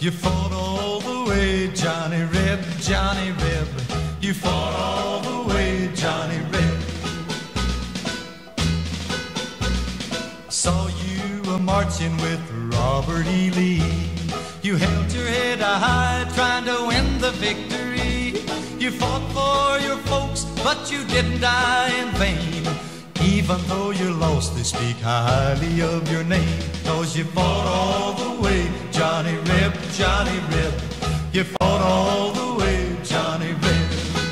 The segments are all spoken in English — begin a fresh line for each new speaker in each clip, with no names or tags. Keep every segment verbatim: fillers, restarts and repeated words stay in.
You fought all the way, Johnny Reb, Johnny Reb. You fought all the way, Johnny Reb. Saw you a marching with Robert E. Lee. You held your head high, trying to win the victory. You fought for your folks, but you didn't die in vain. Even though you lost, they speak highly of your name. 'Cause you fought all the way, Johnny Reb, Johnny Reb. You fought all the way, Johnny Reb.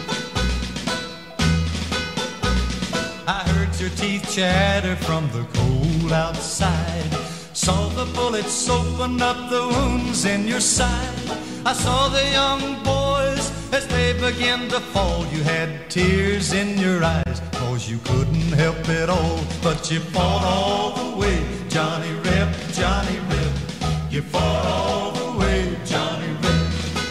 I heard your teeth chatter from the cold outside. Saw the bullets open up the wounds in your side. I saw the young boys as they began to fall. You had tears in your eyes, 'cause you couldn't help it all. But you fought all the way, Johnny Reb, Johnny Reb. You fought all the way, Johnny Reb.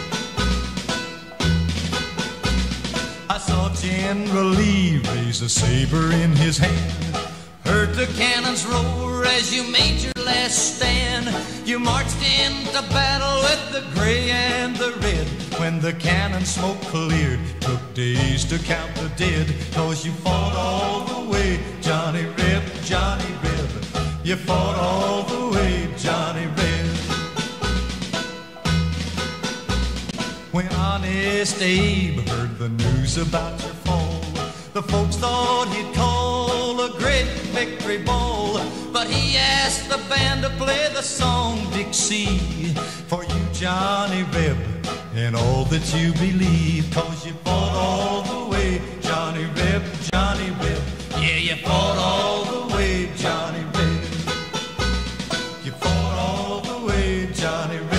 I saw General Lee raise a saber in his hand. Heard the cannons roar as you made your last stand. You marched into battle with the gray and the red. When the cannon smoke cleared, took days to count the dead. 'Cause you fought all the way, Johnny Reb, Johnny Reb. You fought all the way, Johnny Reb. When Honest Abe heard the news about your fall, the folks thought he'd call a great victory ball. But he asked the band to play the song Dixie for you, Johnny Reb, and all that you believe. 'Cause you fought all the way, Johnny Reb, Johnny Reb. Yeah, you fought all the way, Johnny Reb. You fought all the way, Johnny Reb.